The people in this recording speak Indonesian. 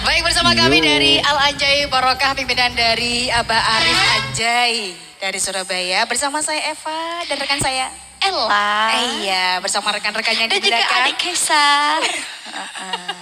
Baik, bersama kami dari Al Anjay Barokah, pimpinan dari Abah Arif Anjay dari Surabaya. Bersama saya Eva dan rekan saya Ella. Iya, bersama rekan-rekannya dan juga adik Kesa.